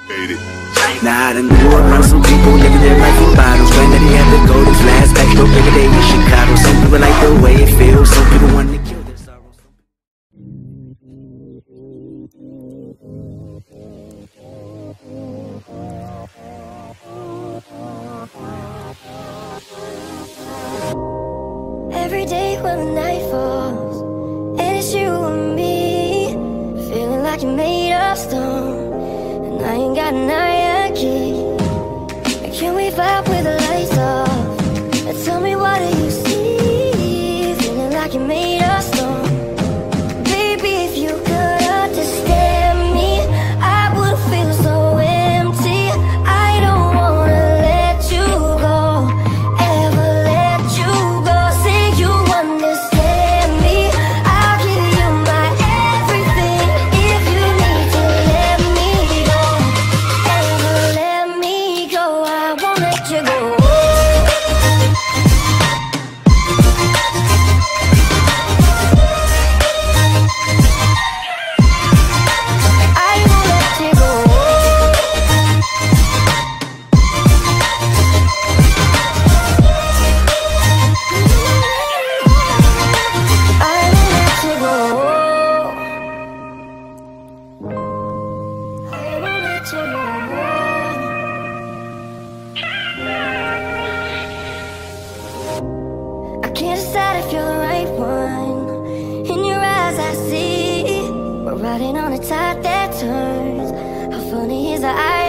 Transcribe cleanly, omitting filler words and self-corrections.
Nah, I done grew around some people living their life in bottles. Granddaddy had the golden flask, back door bigger day in Chicago. Some people like the way it feels, some people want to kill their sorrows. Every day when the night falls, and it's you and me, feeling like you're made of stone, and I ain't got an iron key. And can we vibe with the lights off? And tell me, what do you see? Feeling like you're made of stone. Baby, if you could understand me, I would feel so empty. I don't wanna let you go, ever let you go. Say you understand me, I'll give you my everything. If you need to let me go, ever let me go, I won't let you go. I won't let you go. I won't let you go. I won't let you go. I can't decide if you're the right one. In your eyes I see we're riding on a tide that turns. How funny is the